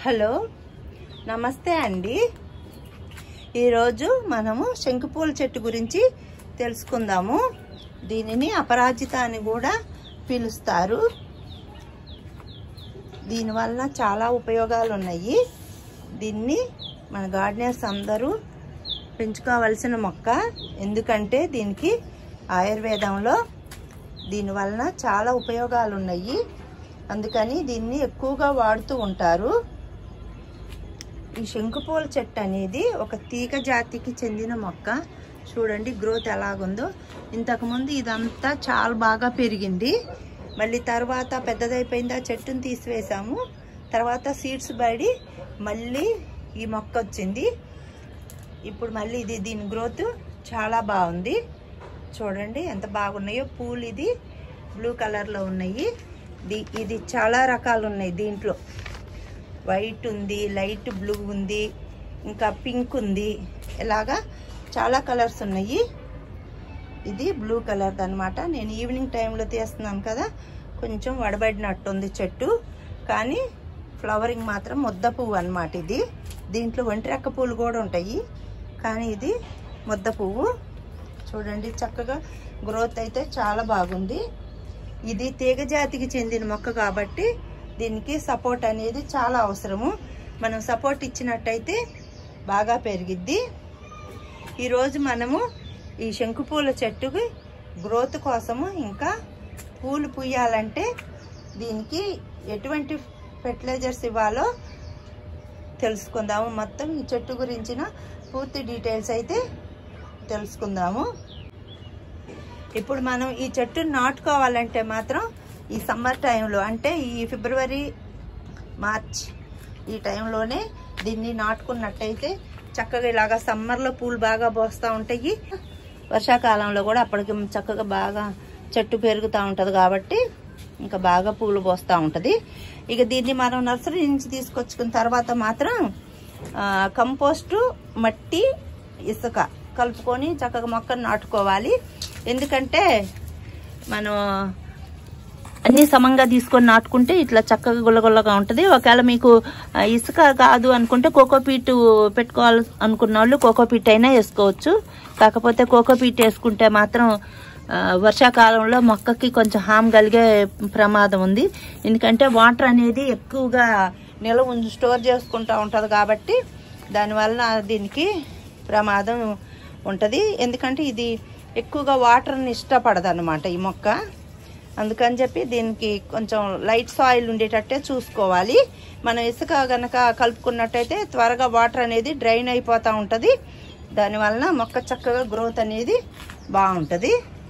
Hello నమస్తే అండి. ఈరోజు మనము శంకుపూల చెట్టు గురించి తెలుసుకుందాము. దీనిని అపరాజిత అని కూడా పిలుస్తారు. దీనివల్ల చాలా ఉపయోగాలు ఉన్నాయి. దీన్ని మన గార్డెనర్స్ అందరూ పెంచుకోవాల్సిన మొక్క. ఎందుకంటే దీనికి ఆయుర్వేదంలో దీనివలన చాలా ఉపయోగాలు ఉన్నాయి. అందుకని దీన్ని ఎక్కువగా వాడుతూ ఉంటారు. ఈ శంకుపూల చెట్టు అనేది ఒక తీగ జాతికి చెందిన మొక్క. చూడండి గ్రోత్ ఎలాగుందో. ఇంతకుముందు ఇదంతా చాలా బాగా పెరిగింది. మళ్ళీ తర్వాత పెద్దదైపోయింది, ఆ చెట్టును తీసివేసాము. తర్వాత సీడ్స్ పడి మళ్ళీ ఈ మొక్క వచ్చింది. ఇప్పుడు మళ్ళీ దీని గ్రోత్ చాలా బాగుంది. చూడండి ఎంత బాగున్నాయో. పూలు ఇది బ్లూ కలర్లో ఉన్నాయి. ఇది చాలా రకాలు ఉన్నాయి. దీంట్లో వైట్ ఉంది, లైట్ బ్లూ ఉంది, ఇంకా పింక్ ఉంది. ఇలాగా చాలా కలర్స్ ఉన్నాయి. ఇది బ్లూ కలర్ అన్నమాట. నేను ఈవినింగ్ టైంలో తీస్తున్నాను కదా, కొంచెం వడబడినట్టుంది చెట్టు. కానీ ఫ్లవరింగ్ మాత్రం ముద్ద పువ్వు అన్నమాట. ఇది దీంట్లో ఒంటిరెక్క పూలు కూడా ఉంటాయి, కానీ ఇది ముద్ద పువ్వు. చూడండి చక్కగా గ్రోత్ అయితే చాలా బాగుంది. ఇది తీగ జాతికి చెందిన మొక్క కాబట్టి దీనికి సపోర్ట్ అనేది చాలా అవసరము. మనం సపోర్ట్ ఇచ్చినట్టయితే బాగా పెరిగిద్ది. ఈరోజు మనము ఈ శంకుపూల చెట్టుకి గ్రోత్ కోసము, ఇంకా పూలు పూయాలంటే దీనికి ఎటువంటి ఫెర్టిలైజర్స్ ఇవ్వాలో తెలుసుకుందాము. మొత్తం ఈ చెట్టు గురించిన పూర్తి డీటెయిల్స్ అయితే తెలుసుకుందాము. ఇప్పుడు మనం ఈ చెట్టును నాటుకోవాలంటే మాత్రం ఈ సమ్మర్ టైంలో, అంటే ఈ ఫిబ్రవరి మార్చ్ ఈ టైంలోనే దీన్ని నాటుకున్నట్టయితే చక్కగా ఇలాగా సమ్మర్లో పూలు బాగా పోస్తూ ఉంటాయి. వర్షాకాలంలో కూడా అప్పటికి చక్కగా బాగా చెట్టు పెరుగుతూ ఉంటుంది కాబట్టి ఇంకా బాగా పూలు పోస్తూ ఉంటుంది. ఇక దీన్ని మనం నర్సరీ నుంచి తీసుకొచ్చుకున్న తర్వాత మాత్రం కంపోస్టు, మట్టి, ఇసుక కలుపుకొని చక్కగా మొక్కను నాటుకోవాలి. ఎందుకంటే మనం అన్ని సమంగా తీసుకొని నాటుకుంటే ఇట్లా చక్కగా గుల్లగుల్లగా ఉంటుంది. ఒకవేళ మీకు ఇసుక కాదు అనుకుంటే కోకోపీట్ పెట్టుకోవాలి అనుకున్న వాళ్ళు కోకోపీట్ అయినా వేసుకోవచ్చు. కాకపోతే కోకోపీట్ వేసుకుంటే మాత్రం వర్షాకాలంలో మొక్కకి కొంచెం హామ్ కలిగే ప్రమాదం ఉంది. ఎందుకంటే వాటర్ అనేది ఎక్కువగా నిల్వ స్టోర్ చేసుకుంటూ ఉంటుంది కాబట్టి దానివల్ల దీనికి ప్రమాదం ఉంటుంది. ఎందుకంటే ఇది ఎక్కువగా వాటర్ని ఇష్టపడదు అన్నమాట ఈ మొక్క. అందుకని చెప్పి దీనికి కొంచెం లైట్ సాయిల్ ఉండేటట్టే చూసుకోవాలి. మనం ఇసుక గనక కలుపుకున్నట్టయితే త్వరగా వాటర్ అనేది డ్రైన్ అయిపోతూ ఉంటుంది. దానివలన మొక్క చక్కగా గ్రోత్ అనేది బాగుంటుంది.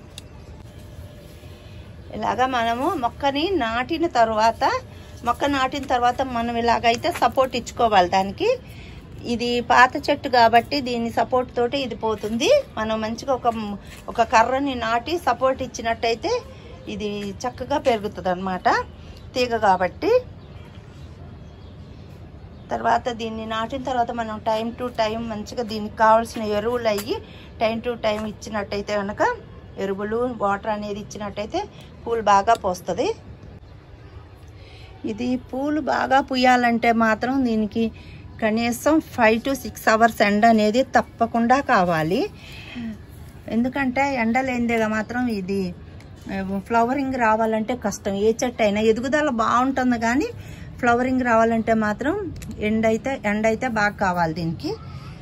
ఇలాగా మనము మొక్క నాటిన తర్వాత మనం ఇలాగైతే సపోర్ట్ ఇచ్చుకోవాలి దానికి. ఇది పాత చెట్టు కాబట్టి దీని సపోర్ట్ తోటి ఇది పోతుంది. మనం మంచిగా ఒక కర్రని నాటి సపోర్ట్ ఇచ్చినట్టయితే ఇది చక్కగా పెరుగుతుంది అన్నమాట, తీగ కాబట్టి. తర్వాత దీన్ని నాటిన తర్వాత మనం టైం టు టైం మంచిగా దీనికి కావాల్సిన ఎరువులు అయ్యి టైం టు టైం ఇచ్చినట్టయితే కనుక, ఎరువులు వాటర్ అనేది ఇచ్చినట్టయితే పూలు బాగా పోస్తుంది. ఇది పూలు బాగా పూయాలంటే మాత్రం దీనికి కనీసం 5 to 6 hours ఎండ అనేది తప్పకుండా కావాలి. ఎందుకంటే ఎండ లేనిదేగా మాత్రం ఇది ఫ్లవరింగ్ రావాలంటే కష్టం. ఏ చెట్టు అయినా ఎదుగుదల బాగుంటుంది, కానీ ఫ్లవరింగ్ రావాలంటే మాత్రం ఎండ అయితే బాగా కావాలి దీనికి.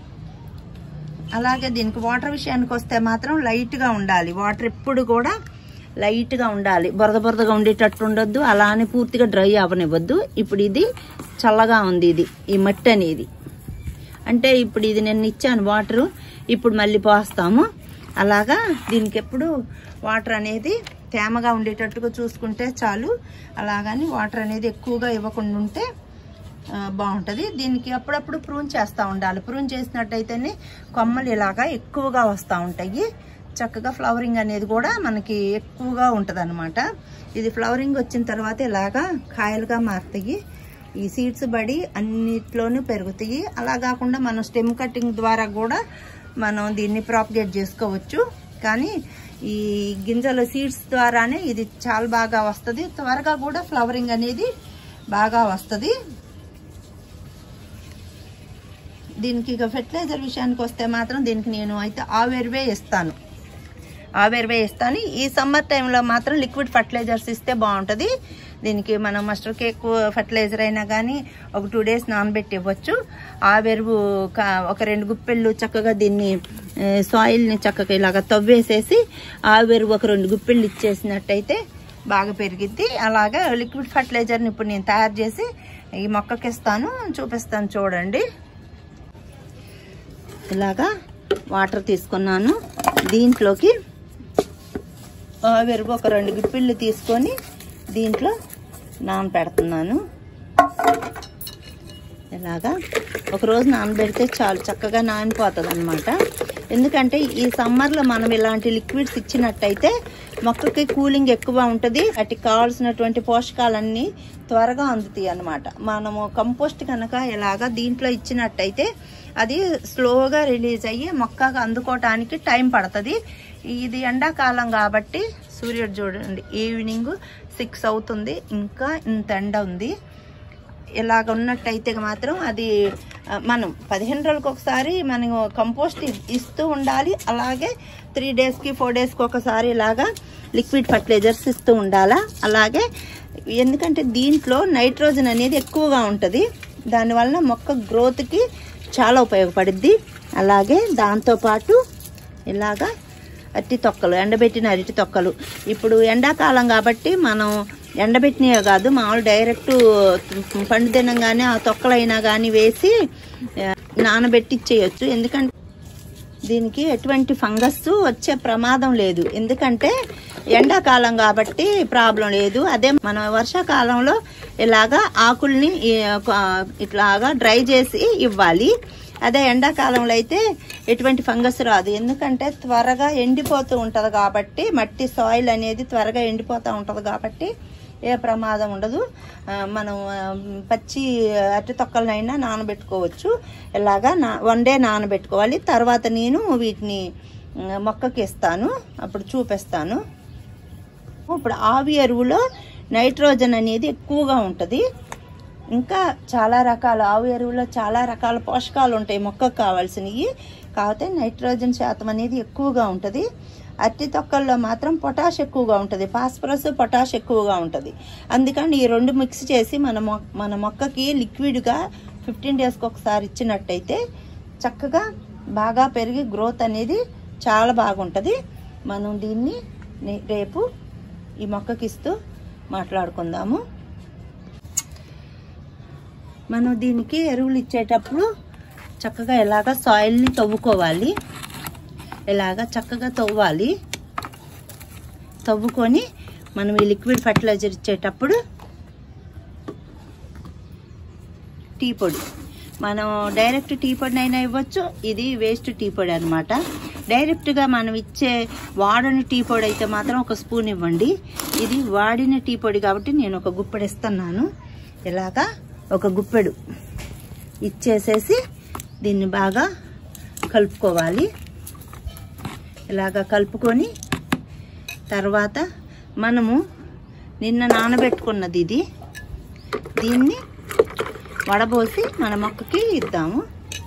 అలాగే దీనికి వాటర్ విషయానికి వస్తే మాత్రం లైట్గా ఉండాలి. వాటర్ ఎప్పుడు కూడా లైట్గా ఉండాలి. బురదగా ఉండేటట్టు ఉండొద్దు, అలా అని పూర్తిగా డ్రై అవ్వనివ్వద్దు. ఇప్పుడు ఇది చల్లగా ఉంది, ఈ మట్టి అనేది. అంటే ఇప్పుడు ఇది నేను ఇచ్చాను వాటరు, ఇప్పుడు మళ్ళీ పోస్తాము. అలాగా దీనికి ఎప్పుడు వాటర్ అనేది తేమగా ఉండేటట్టుగా చూసుకుంటే చాలు. అలాగని వాటర్ అనేది ఎక్కువగా ఇవ్వకుండా ఉంటే బాగుంటుంది. దీనికి అప్పుడప్పుడు ప్రూన్ చేస్తూ ఉండాలి. ప్రూన్ చేసినట్టయితేనే కొమ్మలు ఇలాగా ఎక్కువగా వస్తూ ఉంటాయి. చక్కగా ఫ్లవరింగ్ అనేది కూడా మనకి ఎక్కువగా ఉంటుంది అన్నమాట. ఇది ఫ్లవరింగ్ వచ్చిన తర్వాత ఇలాగా కాయలుగా మారుతాయి. ఈ సీడ్స్ పడి అన్నిట్లోనూ పెరుగుతాయి. అలా కాకుండా మనం స్టెమ్ కటింగ్ ద్వారా కూడా మనం దీన్ని ప్రాపగేట్ చేసుకోవచ్చు. కానీ ఈ గింజల సీడ్స్ ద్వారానే ఇది చాలా బాగా వస్తుంది. త్వరగా కూడా ఫ్లవరింగ్ అనేది బాగా వస్తుంది. దీనికి ఇక ఫెర్టిలైజర్ విషయానికి వస్తే మాత్రం దీనికి నేను అయితే ఆవేరువే ఇస్తాను. ఈ సమ్మర్ టైంలో మాత్రం లిక్విడ్ ఫర్టిలైజర్స్ ఇస్తే బాగుంటుంది. దీనికి మనం మస్టర్ కేక్ ఫర్టిలైజర్ అయినా కానీ ఒక 2 days నానబెట్టి ఇవ్వచ్చు. ఆవెరువు ఒక 2 గుప్పెళ్ళు చక్కగా దీన్ని సాయిల్ని చక్కగా ఇలాగ తవ్వేసేసి ఆవెరువు ఒక 2 గుప్పెళ్ళు ఇచ్చేసినట్టయితే బాగా పెరిగిద్ది. అలాగా లిక్విడ్ ఫర్టిలైజర్ని ఇప్పుడు నేను తయారు చేసి ఈ మొక్కకి ఇస్తాను, చూపిస్తాను చూడండి. ఇలాగా వాటర్ తీసుకున్నాను. దీంట్లోకి ఆవెరువు ఒక 2 గుప్పిళ్ళు తీసుకొని దీంట్లో నానబెడుతున్నాను. ఇలాగా ఒకరోజు నానబెడితే చాలు, చక్కగా నానిపోతుంది అన్నమాట. ఎందుకంటే ఈ సమ్మర్లో మనం ఇలాంటి లిక్విడ్స్ ఇచ్చినట్టయితే మొక్కకి కూలింగ్ ఎక్కువ ఉంటుంది. వాటికి కావాల్సినటువంటి పోషకాలన్నీ త్వరగా అందుతాయి అన్నమాట. మనము కంపోస్ట్ కనుక ఇలాగా దీంట్లో ఇచ్చినట్టయితే అది స్లోగా రిలీజ్ అయ్యి మొక్కగా అందుకోవటానికి టైం పడుతుంది. ఇది ఎండాకాలం కాబట్టి సూర్యుడు చూడండి ఈవినింగ్ 6 అవుతుంది, ఇంకా ఇంత ఎండ ఉంది. ఇలాగ ఉన్నట్టయితే మాత్రం అది మనం 15 రోజులకు ఒకసారి మనం కంపోస్ట్ ఇస్తూ ఉండాలి. అలాగే 3 daysకి 4 daysకి ఒకసారి ఇలాగా లిక్విడ్ ఫర్టిలైజర్స్ ఇస్తూ ఉండాలా. అలాగే ఎందుకంటే దీంట్లో నైట్రోజన్ అనేది ఎక్కువగా ఉంటుంది, దానివల్ల మొక్క గ్రోత్కి చాలా ఉపయోగపడుద్ది. అలాగే దాంతోపాటు ఇలాగా అరటి తొక్కలు, ఎండబెట్టిన అరటి తొక్కలు. ఇప్పుడు ఎండాకాలం కాబట్టి మనం ఎండబెట్టినవే కాదు, మామూలు డైరెక్ట్ పండు తినంగానే ఆ తొక్కలైనా కానీ వేసి నానబెట్టి ఇచ్చేయచ్చు. ఎందుకంటే దీనికి ఎటువంటి ఫంగస్ వచ్చే ప్రమాదం లేదు, ఎందుకంటే ఎండాకాలం కాబట్టి ప్రాబ్లం లేదు. అదే మన వర్షాకాలంలో ఇలాగా ఆకుల్ని ఇట్లాగా డ్రై చేసి ఇవ్వాలి. అదే ఎండాకాలంలో అయితే ఎటువంటి ఫంగస్ రాదు, ఎందుకంటే త్వరగా ఎండిపోతూ ఉంటుంది కాబట్టి, మట్టి సాయిల్ అనేది త్వరగా ఎండిపోతూ ఉంటుంది కాబట్టి ఏ ప్రమాదం ఉండదు. మనం పచ్చి అరటి తొక్కలనైనా నానబెట్టుకోవచ్చు. ఇలాగా 1 day నానబెట్టుకోవాలి. తర్వాత నేను వీటిని మొక్కకి ఇస్తాను, అప్పుడు చూపిస్తాను. ఇప్పుడు ఆవి ఎరువులో నైట్రోజన్ అనేది ఎక్కువగా ఉంటుంది. ఇంకా చాలా రకాల ఆవు ఎరువులో చాలా రకాల పోషకాలు ఉంటాయి మొక్కకు కావాల్సినవి, కాకపోతే నైట్రోజన్ శాతం అనేది ఎక్కువగా ఉంటుంది. అరటి తొక్కల్లో మాత్రం పొటాష్ ఎక్కువగా ఉంటుంది, ఫాస్ఫరస్ పొటాష్ ఎక్కువగా ఉంటుంది. అందుకని ఈ 2 మిక్స్ చేసి మన మొక్కకి లిక్విడ్గా 15 daysకి ఒకసారి ఇచ్చినట్టయితే చక్కగా బాగా పెరిగి గ్రోత్ అనేది చాలా బాగుంటుంది. మనం దీన్ని రేపు ఈ మొక్కకి ఇస్తూ మాట్లాడుకుందాము. మనం దీనికి ఎరువులు ఇచ్చేటప్పుడు చక్కగా ఇలాగ సాయిల్ని తవ్వుకోవాలి. ఇలాగ చక్కగా తవ్వుకొని మనం ఈ లిక్విడ్ ఫర్టిలైజర్ ఇచ్చేటప్పుడు టీ పొడి, మనం డైరెక్ట్ టీ పొడినైనా ఇవ్వచ్చు. ఇది వేస్ట్ టీ పొడి అనమాట. డైరెక్ట్గా మనం ఇచ్చే వాడని టీ పొడి అయితే మాత్రం 1 స్పూన్ ఇవ్వండి. ఇది వాడిన టీ పొడి కాబట్టి నేను 1 గుప్పెడు ఇస్తున్నాను. ఇలాగా 1 గుప్పెడు ఇచ్చేసేసి దీన్ని బాగా కలుపుకోవాలి. ఇలాగా కలుపుకొని తర్వాత మనము నిన్న నానబెట్టుకున్నది దీన్ని వడబోసి మన మొక్కకి ఇద్దాము.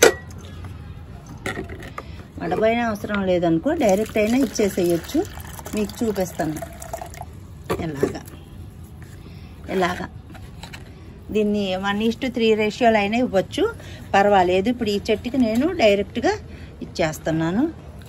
వడబోయిన అవసరం లేదనుకో, డైరెక్ట్ అయినా ఇచ్చేసేయచ్చు. మీకు చూపిస్తాను ఇలాగా దీన్ని 1:3 రేషియోలో అయినా ఇవ్వచ్చు, పర్వాలేదు. ఇప్పుడు ఈ చెట్టుకి నేను డైరెక్ట్గా ఇచ్చేస్తున్నాను.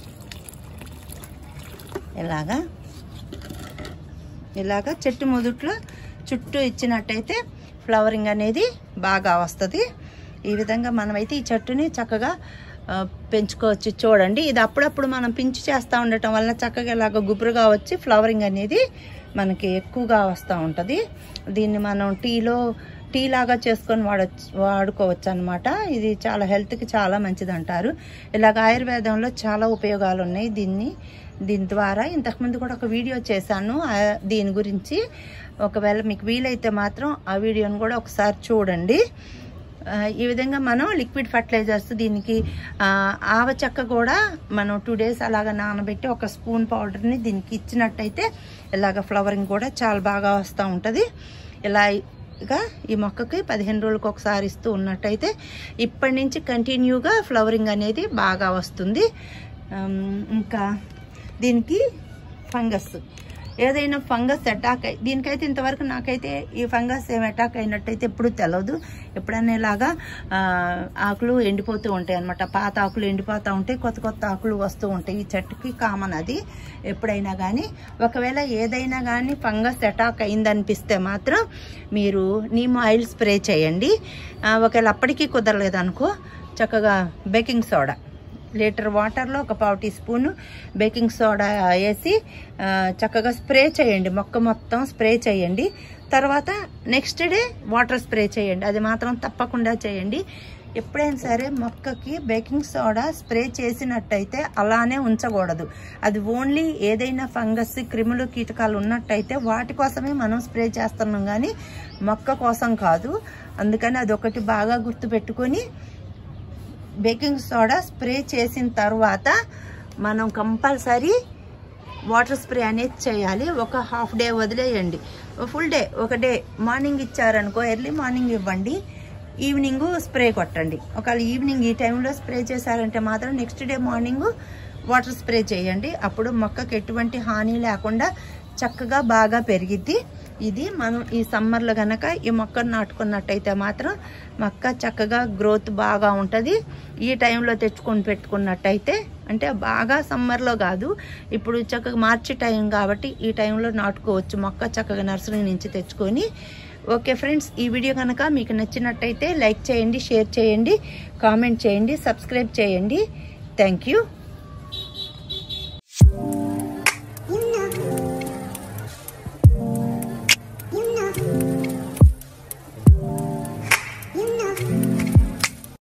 ఇలాగా చెట్టు మొదట్లో చుట్టూ ఇచ్చినట్టయితే ఫ్లవరింగ్ అనేది బాగా వస్తుంది. ఈ విధంగా మనమైతే ఈ చెట్టుని చక్కగా పెంచుకోవచ్చు. చూడండి, ఇది అప్పుడప్పుడు మనం పించి చేస్తూ ఉండటం వల్ల చక్కగా ఇలాగ గుబురుగా వచ్చి ఫ్లవరింగ్ అనేది మనకి ఎక్కువగా వస్తూ ఉంటుంది. దీన్ని మనం టీ లాగా చేసుకొని వాడుకోవచ్చు అనమాట. ఇది చాలా హెల్త్కి చాలా మంచిది అంటారు. ఇలాగ ఆయుర్వేదంలో చాలా ఉపయోగాలు ఉన్నాయి దీని ద్వారా. ఇంతకుముందు కూడా ఒక వీడియో చేశాను దీని గురించి. ఒకవేళ మీకు వీలైతే మాత్రం ఆ వీడియోని కూడా ఒకసారి చూడండి. ఈ విధంగా మనం లిక్విడ్ ఫర్టిలైజర్స్ దీనికి ఆవ చెక్క కూడా మనం 2 days అలాగా నానబెట్టి 1 స్పూన్ పౌడర్ని దీనికి ఇచ్చినట్టయితే ఇలాగ ఫ్లవరింగ్ కూడా చాలా బాగా వస్తూ ఉంటుంది. ఇలా రెగ్యులర్గా ఈ మొక్కకి 15 రోజులకు ఒకసారి ఇస్తూ ఉన్నట్టయితే ఇప్పటి నుంచి కంటిన్యూగా ఫ్లవరింగ్ అనేది బాగా వస్తుంది. ఇంకా దీనికి ఫంగస్, ఏదైనా ఫంగస్ అటాక్ దీనికైతే ఇంతవరకు నాకైతే ఈ ఫంగస్ ఏం అటాక్ అయినట్టయితే ఎప్పుడు తెలియదు. ఎప్పుడైనా ఇలాగా ఆకులు ఎండిపోతూ ఉంటాయి అన్నమాట. పాత ఆకులు ఎండిపోతూ ఉంటాయి, కొత్త కొత్త ఆకులు వస్తూ ఉంటాయి. ఈ చెట్టుకి కామన్ అది ఎప్పుడైనా కానీ. ఒకవేళ ఏదైనా కానీ ఫంగస్ అటాక్ అయిందనిపిస్తే మాత్రం మీరు నీమ్ ఆయిల్ స్ప్రే చేయండి. ఒకవేళ అప్పటికీ కుదరలేదు అనుకో, చక్కగా బేకింగ్ సోడా లీటర్ వాటర్లో ఒక 1/4 టీ స్పూన్ బేకింగ్ సోడా వేసి చక్కగా స్ప్రే చేయండి. మొక్క మొత్తం స్ప్రే చేయండి. తర్వాత నెక్స్ట్ డే వాటర్ స్ప్రే చేయండి. అది మాత్రం తప్పకుండా చేయండి. ఎప్పుడైనా సరే మొక్కకి బేకింగ్ సోడా స్ప్రే చేసినట్టయితే అలానే ఉంచకూడదు. అది ఓన్లీ ఏదైనా ఫంగస్, క్రిములు, కీటకాలు ఉన్నట్టయితే వాటి కోసమే మనం స్ప్రే చేస్తున్నాం కానీ మొక్క కోసం కాదు. అందుకని అదొకటి బాగా గుర్తుపెట్టుకొని బేకింగ్ సోడా స్ప్రే చేసిన తర్వాత మనం కంపల్సరీ వాటర్ స్ప్రే అనేది చేయాలి. ఒక హాఫ్ డే వదిలేయండి. ఫుల్ డే, ఒక డే మార్నింగ్ ఇచ్చారనుకో, ఎర్లీ మార్నింగ్ ఇవ్వండి, ఈవినింగ్ స్ప్రే కొట్టండి. ఒకవేళ ఈవినింగ్ ఈ టైంలో స్ప్రే చేశారంటే మాత్రం next day morning water spray చేయండి. అప్పుడు మొక్కకి ఎటువంటి హాని లేకుండా చక్కగా బాగా పెరిగిద్ది. ఇది మనం ఈ సమ్మర్లో కనుక ఈ మొక్కను నాటుకున్నట్టయితే మాత్రం మొక్క చక్కగా గ్రోత్ బాగా ఉంటుంది. ఈ టైంలో తెచ్చుకొని పెట్టుకున్నట్టయితే, అంటే బాగా సమ్మర్లో కాదు, ఇప్పుడు చక్కగా మార్చి టైం కాబట్టి ఈ టైంలో నాటుకోవచ్చు మొక్క చక్కగా నర్సరీ నుంచి తెచ్చుకొని. ఓకే ఫ్రెండ్స్, ఈ వీడియో కనుక మీకు నచ్చినట్టయితే లైక్ చేయండి, షేర్ చేయండి, కామెంట్ చేయండి, సబ్స్క్రైబ్ చేయండి. Thank you.